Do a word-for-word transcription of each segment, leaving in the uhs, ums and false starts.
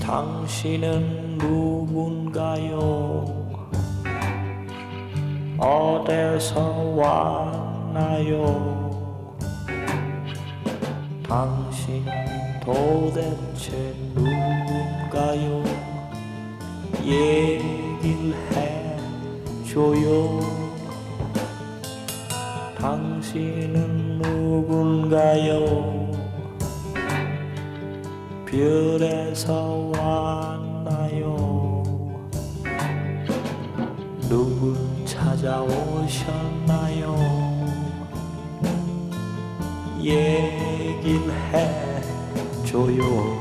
당신은 누군가요? 어디서 왔나요? 당신은 도대체 누군가요? 얘기를 해줘요. 당신은 누군가요? 별에서 왔나요? 누굴 찾아오셨나요? 얘기를 해줘요.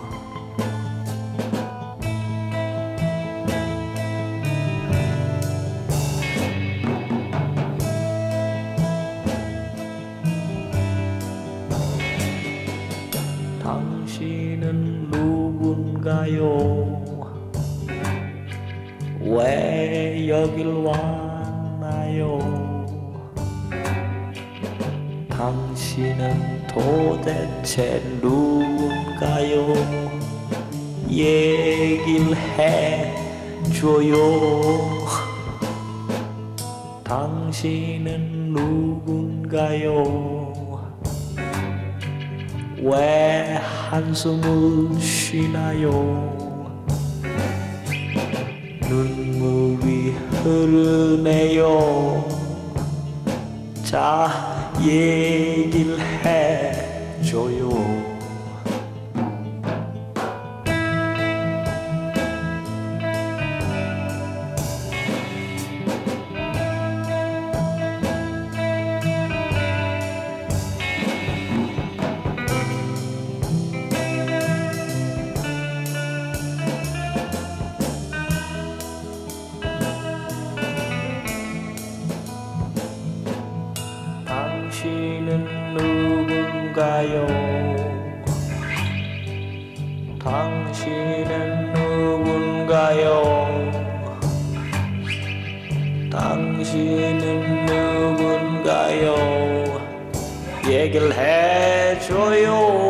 당신은 누군가요? 왜 여길 왔나요? 당신은 도대체 누군가요? 얘기를 해줘요. 당신은 누군가요? 왜 한숨을 쉬나요? 눈물이 흐르네요. 자, 얘기를 해줘요. 당신은 누군가요? 당신은 누군가요? 당신은 누군가요? 얘기를 해줘요.